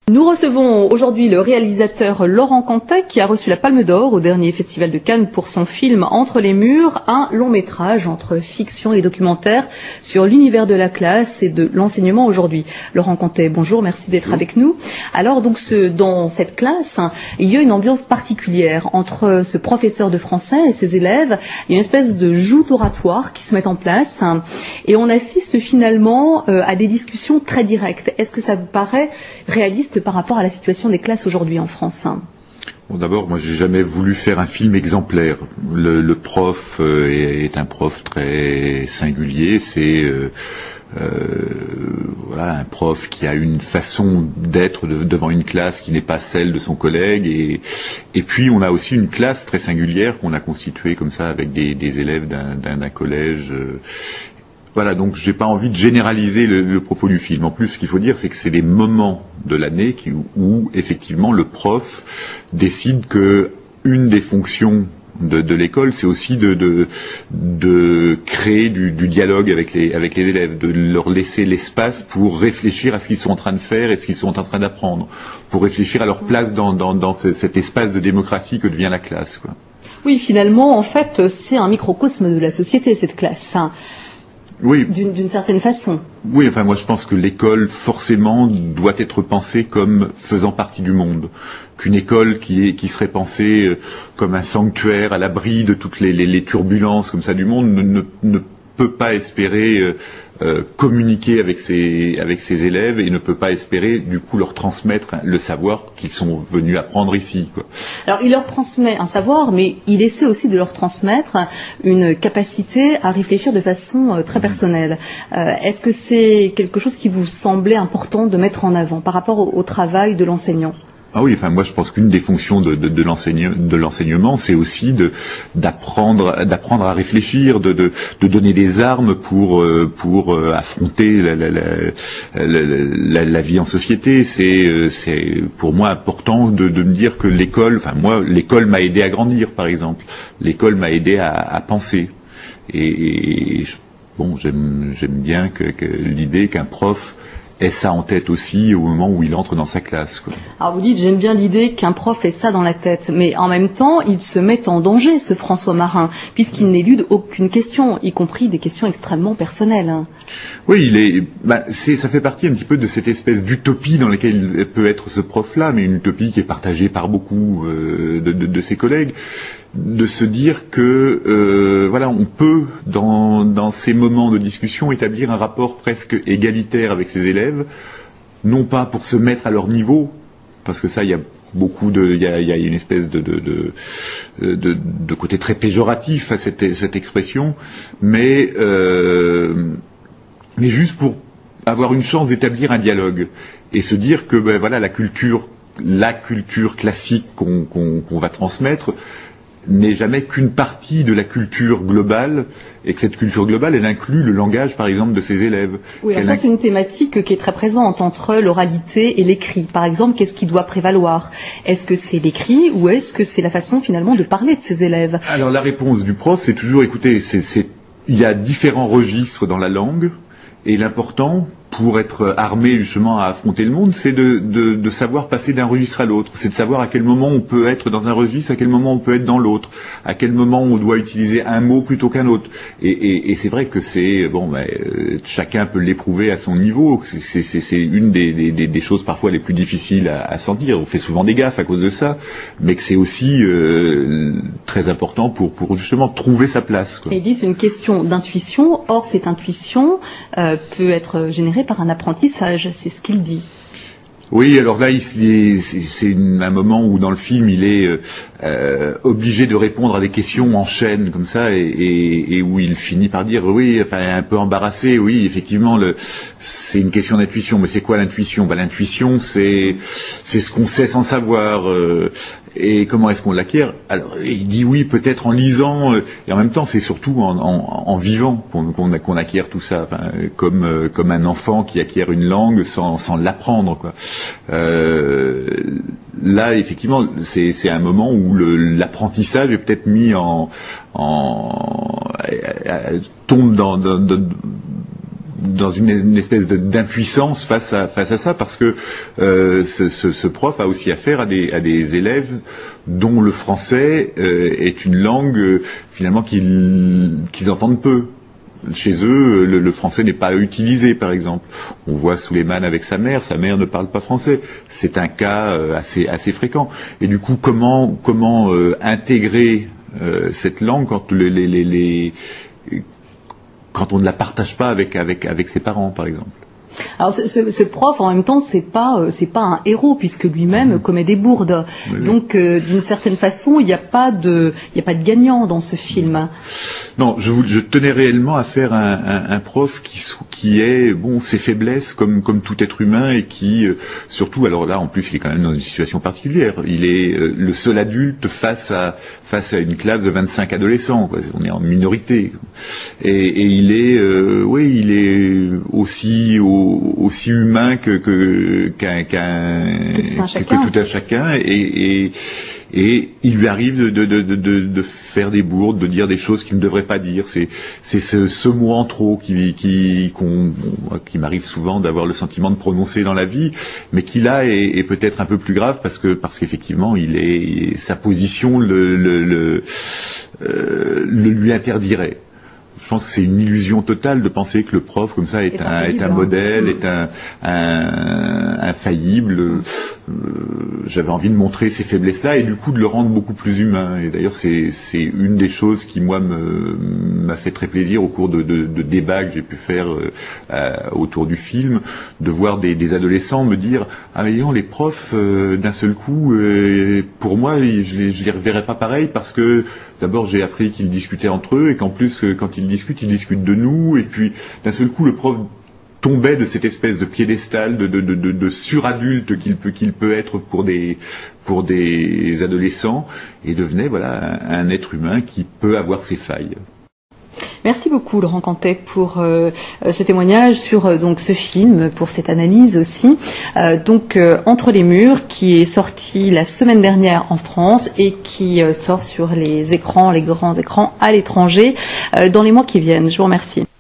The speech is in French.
Nous recevons aujourd'hui le réalisateur Laurent Cantet qui a reçu la Palme d'Or au dernier Festival de Cannes pour son film Entre les murs, un long métrage entre fiction et documentaire sur l'univers de la classe et de l'enseignement aujourd'hui. Laurent Cantet, bonjour, merci d'être avec nous. Alors donc dans cette classe, il y a une ambiance particulière entre ce professeur de français et ses élèves. Il y a une espèce de joute oratoire qui se met en place et on assiste finalement à des discussions très directes. Est-ce que ça vous paraît réaliste par rapport à la situation des classes aujourd'hui en France? Bon, d'abord, moi, j'ai jamais voulu faire un film exemplaire. Le prof est un prof très singulier. C'est voilà, un prof qui a une façon d'être devant une classe qui n'est pas celle de son collègue. Et puis, on a aussi une classe très singulière qu'on a constituée comme ça avec des élèves d'un collège. Voilà, donc j'ai pas envie de généraliser le propos du film. En plus, ce qu'il faut dire, c'est que c'est des moments de l'année où effectivement le prof décide que une des fonctions de l'école, c'est aussi de créer du dialogue avec les élèves, de leur laisser l'espace pour réfléchir à ce qu'ils sont en train de faire et ce qu'ils sont en train d'apprendre, pour réfléchir à leur place dans cet espace de démocratie que devient la classe, quoi. Oui, finalement, en fait, c'est un microcosme de la société, cette classe. Oui. D'une certaine façon. Oui, enfin moi je pense que l'école forcément doit être pensée comme faisant partie du monde. Qu'une école qui serait pensée comme un sanctuaire à l'abri de toutes les turbulences comme ça du monde ne peut pas espérer communiquer avec ses élèves et ne peut pas espérer du coup leur transmettre le savoir qu'ils sont venus apprendre ici, quoi. Alors il leur transmet un savoir, mais il essaie aussi de leur transmettre une capacité à réfléchir de façon très personnelle. Est-ce que c'est quelque chose qui vous semblait important de mettre en avant par rapport au travail de l'enseignant? Ah oui, enfin moi je pense qu'une des fonctions de l'enseignement, c'est aussi d'apprendre à réfléchir, de donner des armes pour affronter la vie en société. C'est pour moi important de me dire que l'école m'a aidé à grandir, par exemple. L'école m'a aidé à penser. Bon, j'aime bien que l'idée qu'un prof ait ça en tête aussi au moment où il entre dans sa classe, quoi. Alors vous dites, j'aime bien l'idée qu'un prof ait ça dans la tête, mais en même temps, il se met en danger, ce François Marin, puisqu'il n'élude aucune question, y compris des questions extrêmement personnelles. Oui, ça fait partie un petit peu de cette espèce d'utopie dans laquelle peut être ce prof-là, mais une utopie qui est partagée par beaucoup de ses collègues, de se dire que voilà, on peut dans ces moments de discussion établir un rapport presque égalitaire avec ses élèves, non pas pour se mettre à leur niveau, parce que ça, il y a il y a une espèce de côté très péjoratif à cette expression, mais juste pour avoir une chance d'établir un dialogue et se dire que voilà, la culture classique qu'on va transmettre n'est jamais qu'une partie de la culture globale, et que cette culture globale, elle inclut le langage, par exemple, de ses élèves. Oui, alors ça, c'est une thématique qui est très présente entre l'oralité et l'écrit. Par exemple, qu'est-ce qui doit prévaloir? Est-ce que c'est l'écrit ou est-ce que c'est la façon, finalement, de parler de ses élèves? Alors, la réponse du prof, c'est toujours, écoutez, il y a différents registres dans la langue, et l'important, pour être armé justement à affronter le monde, c'est de savoir passer d'un registre à l'autre. C'est de savoir à quel moment on peut être dans un registre, à quel moment on peut être dans l'autre, à quel moment on doit utiliser un mot plutôt qu'un autre. Et c'est vrai que chacun peut l'éprouver à son niveau. C'est une des choses parfois les plus difficiles à sentir. On fait souvent des gaffes à cause de ça, mais que c'est aussi très important pour justement trouver sa place, quoi. Et il dit c'est une question d'intuition. Or, cette intuition peut être générée par un apprentissage, c'est ce qu'il dit. Oui, alors là, c'est un moment où dans le film, il est obligé de répondre à des questions en chaîne comme ça, et où il finit par dire oui, enfin un peu embarrassé, oui, effectivement, c'est une question d'intuition. Mais c'est quoi l'intuition? L'intuition, c'est ce qu'on sait sans savoir. Et comment est-ce qu'on l'acquiert? Alors, il dit oui, peut-être en lisant, et en même temps, c'est surtout en vivant qu'on acquiert tout ça, enfin, comme un enfant qui acquiert une langue sans l'apprendre, quoi. Là, effectivement, c'est un moment où l'apprentissage est peut-être mis tombe dans une espèce d'impuissance face à ça, parce que ce prof a aussi affaire à des élèves dont le français est une langue finalement qu'ils entendent peu. Chez eux, le français n'est pas utilisé, par exemple. On voit Souleymane avec sa mère ne parle pas français. C'est un cas assez fréquent. Et du coup, comment intégrer cette langue quand on ne la partage pas avec ses parents, par exemple? Alors ce prof, en même temps, c'est pas un héros, puisque lui-même commet des bourdes. Oui. Donc d'une certaine façon, il n'y a pas de gagnant dans ce film. Non, je tenais réellement à faire un prof qui ait ses faiblesses comme tout être humain, et qui surtout, alors là en plus il est quand même dans une situation particulière. Il est le seul adulte face à une classe de 25 adolescents, quoi. On est en minorité, et il est aussi humain que tout un chacun, et il lui arrive de faire des bourdes, de dire des choses qu'il ne devrait pas dire. C'est ce mot en trop qui m'arrive souvent d'avoir le sentiment de prononcer dans la vie, mais qui là est peut-être un peu plus grave parce qu'effectivement sa position le lui interdirait. Je pense que c'est une illusion totale de penser que le prof comme ça est un modèle, est infaillible. J'avais envie de montrer ces faiblesses-là et du coup de le rendre beaucoup plus humain. Et d'ailleurs c'est une des choses qui moi m'a fait très plaisir au cours de débats que j'ai pu faire autour du film, de voir des adolescents me dire mais disons, les profs d'un seul coup, pour moi je les reverrai pas pareil, parce que d'abord j'ai appris qu'ils discutaient entre eux, et qu'en plus quand ils discutent de nous, et puis d'un seul coup le prof tombait de cette espèce de piédestal de suradulte qu'il peut être pour des adolescents, et devenait un être humain qui peut avoir ses failles. Merci beaucoup Laurent Cantet pour ce témoignage sur donc ce film, pour cette analyse aussi. Entre les murs, qui est sorti la semaine dernière en France et qui sort sur les grands écrans à l'étranger dans les mois qui viennent. Je vous remercie.